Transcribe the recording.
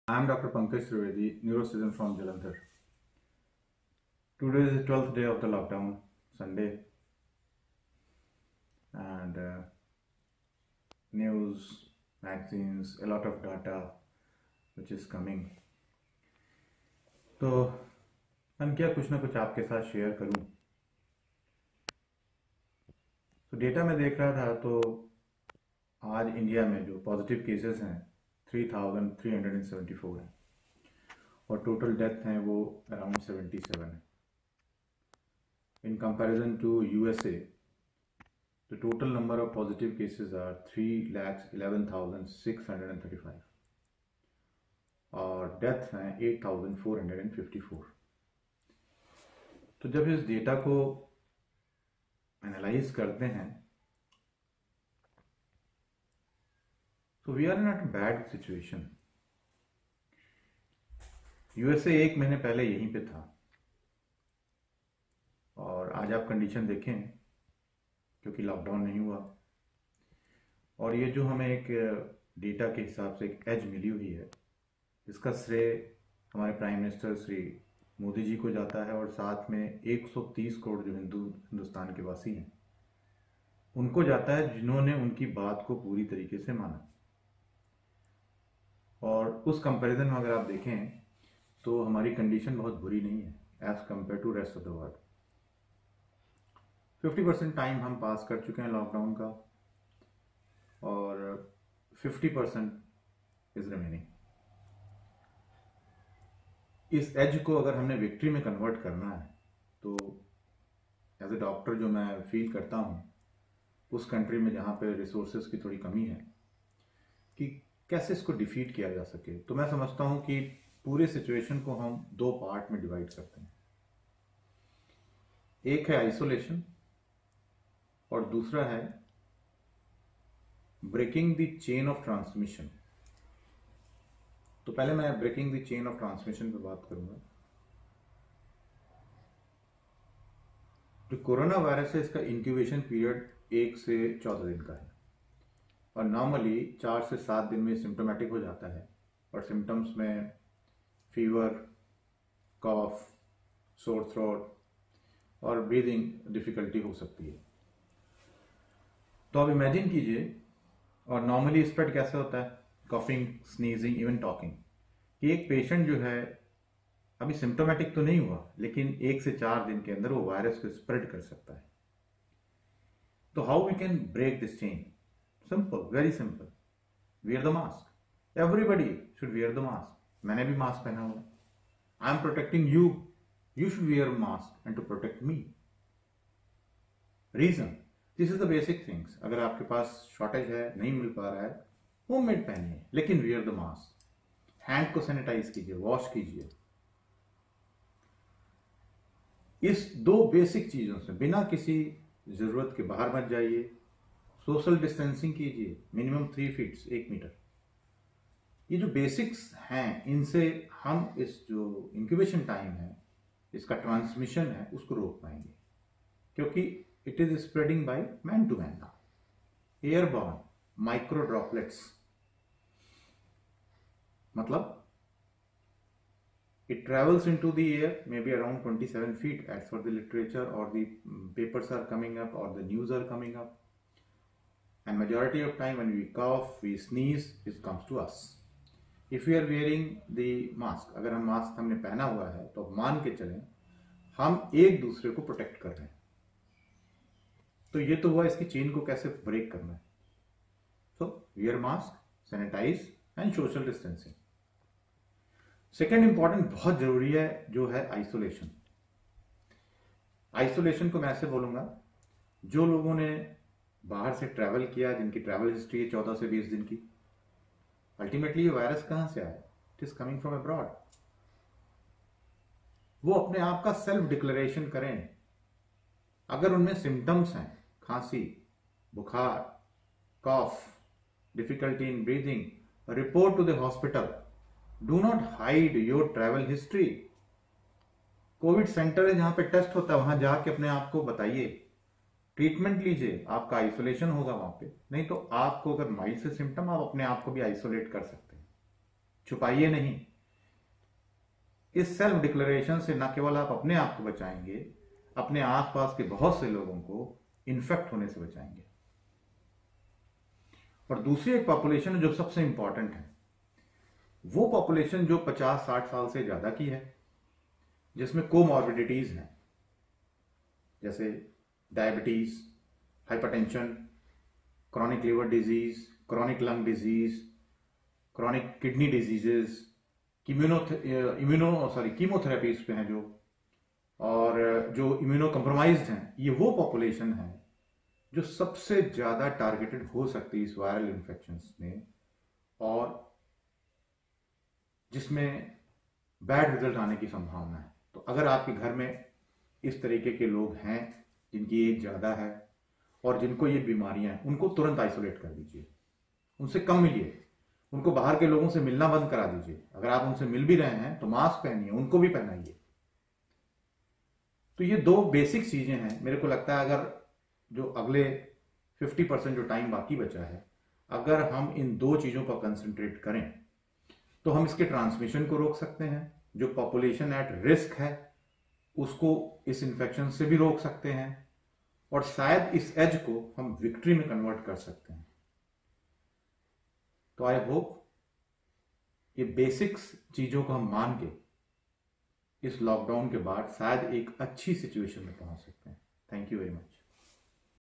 I am Dr. Pankaj Trivedi, neurosurgeon from Jalandhar. Today is the 12th day of the lockdown, Sunday, and news, magazines, a lot of data which is coming. तो हम क्या कुछ ना कुछ आपके साथ share करूं। तो डेटा में देख रहा था तो आज इंडिया में जो पॉजिटिव केसेस हैं 3,374 हैं और टोटल डेथ हैं वो अराउंड 77 है। In comparison to USA, the total number of positive cases are 3,11,635 और डेथ हैं 8,454। तो जब इस डेटा को एनालाइज करते हैं तो we are in a bad situation. USA एक महीने पहले यहीं पे था और आज आप कंडीशन देखें क्योंकि लॉकडाउन नहीं हुआ और ये जो हमें एक डेटा के हिसाब से एक एज मिली हुई है इसका श्रेय हमारे प्राइम मिनिस्टर श्री मोदी जी को जाता है और साथ में 130 करोड़ जो हिंदुस्तान के वासी हैं उनको जाता है जिन्होंने उनकी बात को पूरी तरीके से माना। और उस कंपैरिजन में अगर आप देखें तो हमारी कंडीशन बहुत बुरी नहीं है as compared to rest of the world. 50% time हम पास कर चुके हैं लॉकडाउन का और 50% इज रिमेनिंग। इस एज को अगर हमने विक्ट्री में कन्वर्ट करना है तो एज ए डॉक्टर जो मैं फील करता हूँ उस कंट्री में जहाँ पे रिसोर्सेज की थोड़ी कमी है कि कैसे इसको डिफीट किया जा सके, तो मैं समझता हूँ कि पूरे सिचुएशन को हम दो पार्ट में डिवाइड करते हैं। एक है आइसोलेशन और दूसरा है breaking the chain of transmission. तो पहले मैं breaking the chain of transmission पे बात करूंगा। जो कोरोना वायरस है इसका इंक्यूबेशन पीरियड 1 से 14 दिन का है और नॉर्मली 4 से 7 दिन में सिम्टोमेटिक हो जाता है और सिम्टम्स में फीवर, कॉफ, सोर थ्रोट और ब्रीदिंग डिफिकल्टी हो सकती है। तो आप इमेजिन कीजिए, और नॉर्मली स्प्रेड कैसे होता है, कॉफिंग, स्नीजिंग, इवन टॉकिंग, कि एक पेशेंट जो है अभी सिम्टोमेटिक तो नहीं हुआ लेकिन 1 से 4 दिन के अंदर वो वायरस को स्प्रेड कर सकता है। तो how we can break this chain? Simple, very simple, wear the mask. Everybody should wear the mask. मैंने भी मास्क पहना हुआ। I am protecting you, you should wear mask and to protect me. Reason, this is the basic things. अगर आपके पास shortage है, नहीं मिल पा रहा है, होममेड पहनिए लेकिन वियर द मास्क। हैंड को सैनिटाइज कीजिए, वॉश कीजिए। इस दो बेसिक चीजों से बिना किसी जरूरत के बाहर मत जाइए। सोशल डिस्टेंसिंग कीजिए, मिनिमम 3 फीट 1 मीटर। ये जो बेसिक्स हैं इनसे हम इस जो इंक्यूबेशन टाइम है, इसका ट्रांसमिशन है, उसको रोक पाएंगे क्योंकि it is spreading by man to man now. Airborne micro droplets, मतलब it travels into the air maybe around 27 feet as per the literature, or the papers are coming up or the news are coming up, and majority of time when we cough, we sneeze, it comes to us. If we are wearing the mask, अगर हम mask हमने पहना हुआ है तो मान के चलें हम एक दूसरे को प्रोटेक्ट कर रहे हैं। तो ये तो हुआ इसकी चेन को कैसे ब्रेक करना है। So wear mask, sanitize and social distancing. Second important बहुत जरूरी है जो है आइसोलेशन। आइसोलेशन को मैं ऐसे बोलूंगा, जो लोगों ने बाहर से ट्रैवल किया, जिनकी ट्रैवल हिस्ट्री है 14 से 20 दिन की, अल्टीमेटली ये वायरस कहां से आया? It is coming from abroad. वो अपने आप का सेल्फ डिक्लेरेशन करें। अगर उनमें सिम्टम्स हैं, खांसी, बुखार, cough, difficulty in breathing, report to the hospital. Do not hide your travel history. COVID centre है जहां पे टेस्ट होता है, वहां जाके अपने आप को बताइए, ट्रीटमेंट लीजिए, आपका आइसोलेशन होगा वहां पे। नहीं तो आपको अगर माइल्ड से सिम्टम, आप अपने आप को भी आइसोलेट कर सकते हैं। छुपाइए नहीं। इस सेल्फ डिक्लेरेशन से न केवल आप अपने आप को बचाएंगे, अपने आसपास के बहुत से लोगों को इन्फेक्ट होने से बचाएंगे। और दूसरी एक पॉपुलेशन जो सबसे इंपॉर्टेंट है, वो पॉपुलेशन जो 50-60 साल से ज्यादा की है, जिसमें कोमॉर्बिडिटीज हैं, जैसे diabetes, hypertension, chronic liver disease, chronic lung disease, chronic kidney diseases, chemotherapies पे हैं जो, और जो इम्यूनो कम्प्रोमाइज्ड हैं, ये वो पॉपुलेशन है जो सबसे ज्यादा टारगेटेड हो सकती है इस वायरल इन्फेक्शंस में, और जिसमें बैड रिजल्ट आने की संभावना है। तो अगर आपके घर में इस तरीके के लोग हैं जिनकी एज ज़्यादा है और जिनको ये बीमारियां हैं, उनको तुरंत आइसोलेट कर दीजिए, उनसे कम मिलिए, उनको बाहर के लोगों से मिलना बंद करा दीजिए। अगर आप उनसे मिल भी रहे हैं तो मास्क पहनिए, उनको भी पहनाइए। तो ये दो बेसिक चीजें हैं। मेरे को लगता है अगर जो अगले 50% जो टाइम बाकी बचा है, अगर हम इन दो चीजों पर कंसंट्रेट करें तो हम इसके ट्रांसमिशन को रोक सकते हैं। जो पॉपुलेशन एट रिस्क है उसको इस इन्फेक्शन से भी रोक सकते हैं, और शायद इस एज को हम विक्ट्री में कन्वर्ट कर सकते हैं। तो आई होप ये बेसिक्स चीजों को हम मान के इस लॉकडाउन के बाद शायद एक अच्छी सिचुएशन में पहुंच सकते हैं। Thank you very much.